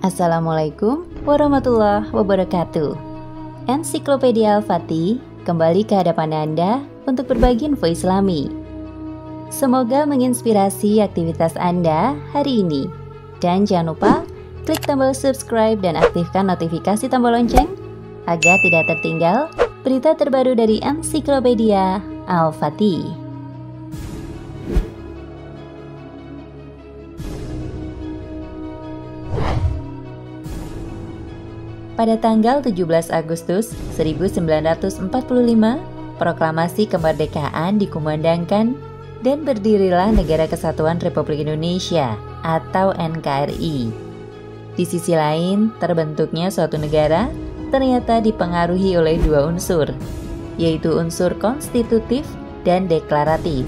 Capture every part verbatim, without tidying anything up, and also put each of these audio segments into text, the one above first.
Assalamualaikum warahmatullahi wabarakatuh. Ensiklopedia Al-Fatih kembali ke hadapan Anda untuk berbagi info Islami. Semoga menginspirasi aktivitas Anda hari ini. Dan jangan lupa klik tombol subscribe dan aktifkan notifikasi tombol lonceng agar tidak tertinggal berita terbaru dari Ensiklopedia Al-Fatih. Pada tanggal tujuh belas Agustus seribu sembilan ratus empat puluh lima, proklamasi kemerdekaan dikumandangkan dan berdirilah Negara Kesatuan Republik Indonesia atau N K R I. Di sisi lain, terbentuknya suatu negara ternyata dipengaruhi oleh dua unsur, yaitu unsur konstitutif dan deklaratif.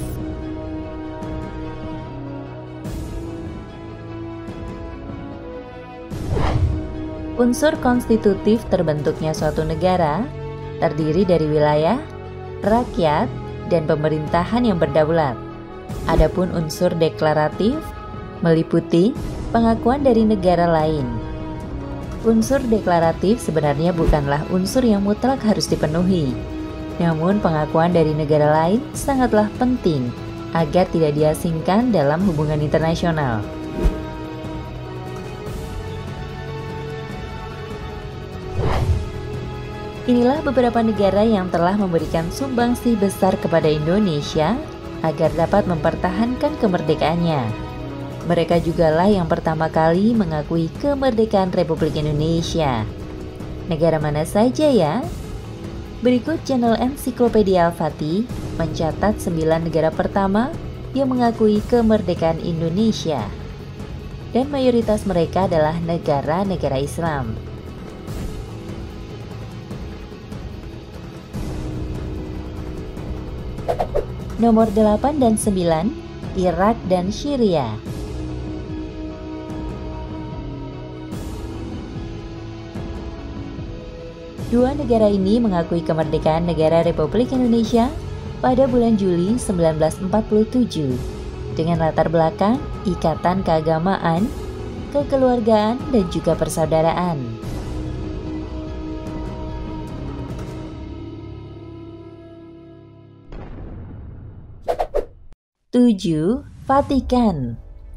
Unsur konstitutif terbentuknya suatu negara terdiri dari wilayah, rakyat, dan pemerintahan yang berdaulat. Adapun unsur deklaratif meliputi pengakuan dari negara lain. Unsur deklaratif sebenarnya bukanlah unsur yang mutlak harus dipenuhi. Namun pengakuan dari negara lain sangatlah penting agar tidak diasingkan dalam hubungan internasional. Inilah beberapa negara yang telah memberikan sumbangsi besar kepada Indonesia agar dapat mempertahankan kemerdekaannya. Mereka jugalah yang pertama kali mengakui kemerdekaan Republik Indonesia. Negara mana saja ya? Berikut channel Ensiklopedia Al-Fatih mencatat sembilan negara pertama yang mengakui kemerdekaan Indonesia. Dan mayoritas mereka adalah negara-negara Islam. Nomor delapan dan sembilan, Irak dan Syria. Dua negara ini mengakui kemerdekaan negara Republik Indonesia pada bulan Juli seribu sembilan ratus empat puluh tujuh dengan latar belakang ikatan keagamaan, kekeluargaan, dan juga persaudaraan. tujuh. Vatikan.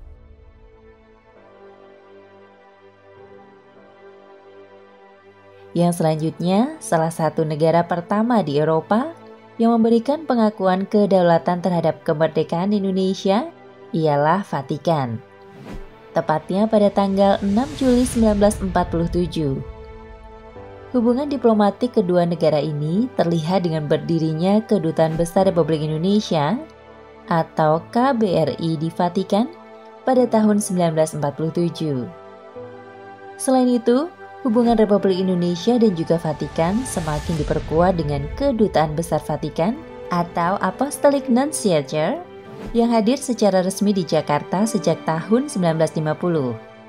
Yang selanjutnya, salah satu negara pertama di Eropa yang memberikan pengakuan kedaulatan terhadap kemerdekaan Indonesia ialah Vatikan. Tepatnya pada tanggal enam Juli seribu sembilan ratus empat puluh tujuh. Hubungan diplomatik kedua negara ini terlihat dengan berdirinya Kedutaan Besar Republik Indonesia atau K B R I di Vatikan pada tahun seribu sembilan ratus empat puluh tujuh. Selain itu, hubungan Republik Indonesia dan juga Vatikan semakin diperkuat dengan Kedutaan Besar Vatikan atau Apostolic Nunciature yang hadir secara resmi di Jakarta sejak tahun seribu sembilan ratus lima puluh.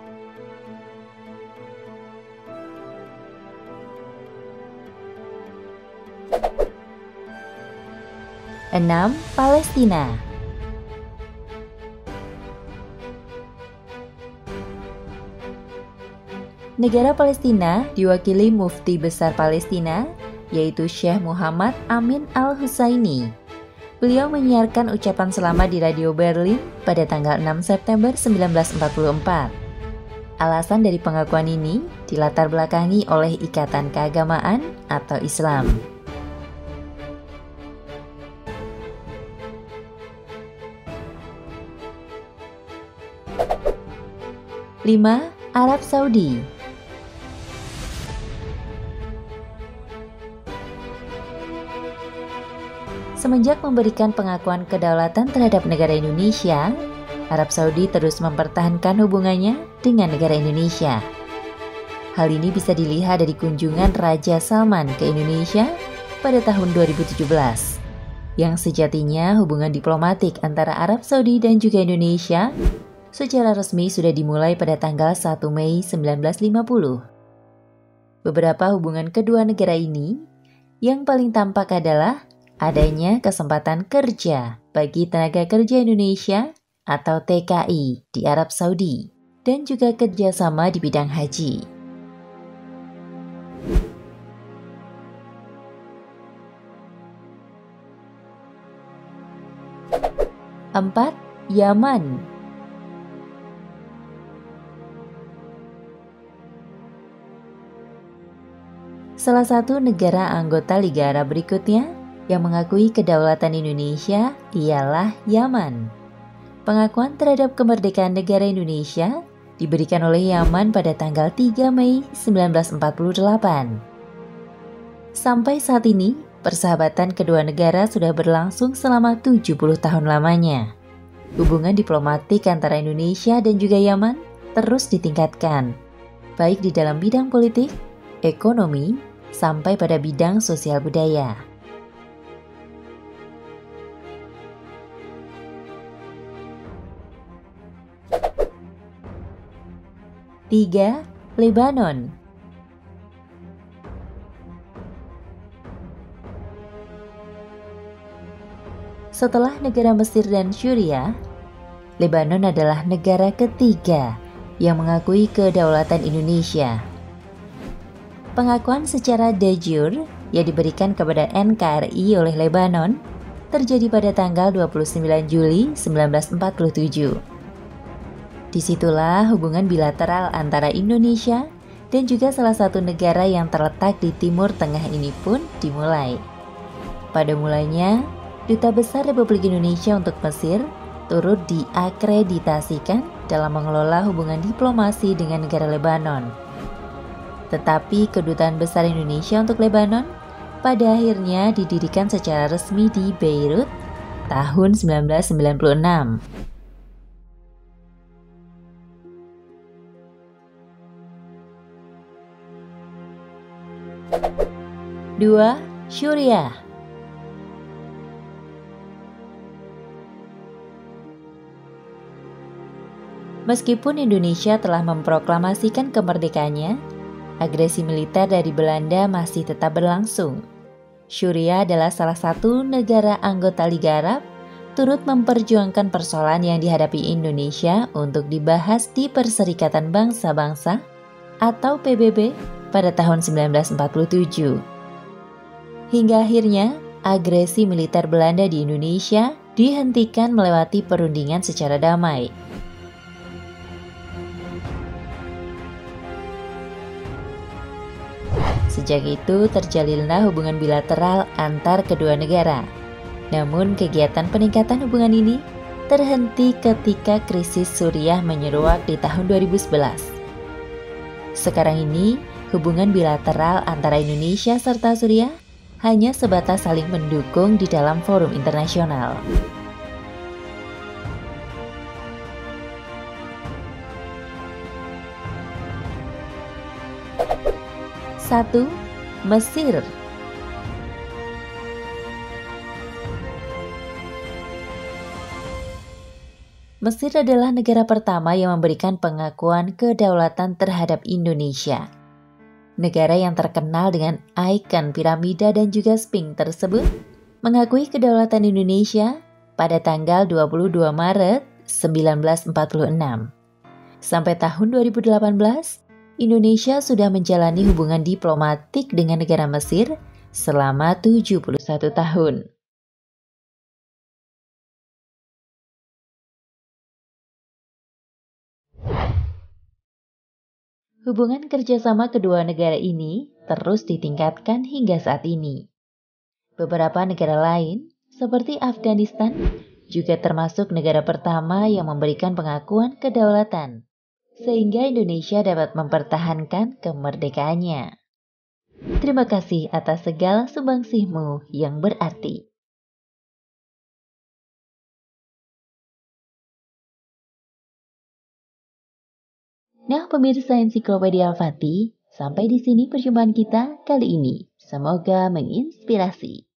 enam. Palestina. Negara Palestina diwakili Mufti Besar Palestina, yaitu Syekh Muhammad Amin Al-Husaini. Beliau menyiarkan ucapan selamat di Radio Berlin pada tanggal enam September seribu sembilan ratus empat puluh empat. Alasan dari pengakuan ini dilatar belakangi oleh ikatan keagamaan atau Islam. lima. Arab Saudi. Semenjak memberikan pengakuan kedaulatan terhadap negara Indonesia, Arab Saudi terus mempertahankan hubungannya dengan negara Indonesia. Hal ini bisa dilihat dari kunjungan Raja Salman ke Indonesia pada tahun dua ribu tujuh belas, yang sejatinya hubungan diplomatik antara Arab Saudi dan juga Indonesia secara resmi sudah dimulai pada tanggal satu Mei seribu sembilan ratus lima puluh. Beberapa hubungan kedua negara ini yang paling tampak adalah adanya kesempatan kerja bagi tenaga kerja Indonesia atau T K I di Arab Saudi. dan juga kerjasama di bidang haji. Empat. Yaman. Salah satu negara anggota Liga Arab berikutnya yang mengakui kedaulatan Indonesia ialah Yaman. Pengakuan terhadap kemerdekaan negara Indonesia diberikan oleh Yaman pada tanggal tiga Mei seribu sembilan ratus empat puluh delapan. Sampai saat ini, persahabatan kedua negara sudah berlangsung selama tujuh puluh tahun lamanya. Hubungan diplomatik antara Indonesia dan juga Yaman terus ditingkatkan, baik di dalam bidang politik, ekonomi, sampai pada bidang sosial budaya. Tiga. Lebanon. Setelah negara Mesir dan Syria, Lebanon adalah negara ketiga yang mengakui kedaulatan Indonesia. Pengakuan secara de jure yang diberikan kepada N K R I oleh Lebanon terjadi pada tanggal dua puluh sembilan Juli seribu sembilan ratus empat puluh tujuh. Disitulah hubungan bilateral antara Indonesia dan juga salah satu negara yang terletak di Timur Tengah ini pun dimulai. Pada mulanya, Duta Besar Republik Indonesia untuk Mesir turut diakreditasikan dalam mengelola hubungan diplomasi dengan negara Lebanon. Tetapi Kedutaan Besar Indonesia untuk Lebanon pada akhirnya didirikan secara resmi di Beirut tahun seribu sembilan ratus sembilan puluh enam. Dua. Suriah. Meskipun Indonesia telah memproklamasikan kemerdekaannya, agresi militer dari Belanda masih tetap berlangsung. Suriah adalah salah satu negara anggota Liga Arab, turut memperjuangkan persoalan yang dihadapi Indonesia untuk dibahas di Perserikatan Bangsa-Bangsa atau P B B pada tahun seribu sembilan ratus empat puluh tujuh. Hingga akhirnya, agresi militer Belanda di Indonesia dihentikan melewati perundingan secara damai. Sejak itu terjalinlah hubungan bilateral antar kedua negara. Namun kegiatan peningkatan hubungan ini terhenti ketika krisis Suriah menyeruak di tahun dua ribu sebelas. Sekarang ini, hubungan bilateral antara Indonesia serta Suriah hanya sebatas saling mendukung di dalam forum internasional. Satu. Mesir. Mesir adalah negara pertama yang memberikan pengakuan kedaulatan terhadap Indonesia. Negara yang terkenal dengan ikon piramida dan juga Sphinx tersebut mengakui kedaulatan Indonesia pada tanggal dua puluh dua Maret seribu sembilan ratus empat puluh enam. Sampai tahun dua ribu delapan belas, Indonesia sudah menjalani hubungan diplomatik dengan negara Mesir selama tujuh puluh satu tahun. Hubungan kerjasama kedua negara ini terus ditingkatkan hingga saat ini. Beberapa negara lain, seperti Afghanistan, juga termasuk negara pertama yang memberikan pengakuan kedaulatan, sehingga Indonesia dapat mempertahankan kemerdekaannya. Terima kasih atas segala sumbangsihmu yang berarti. Nah, pemirsa Ensiklopedia Al-Fatih, sampai di sini perjumpaan kita kali ini. Semoga menginspirasi.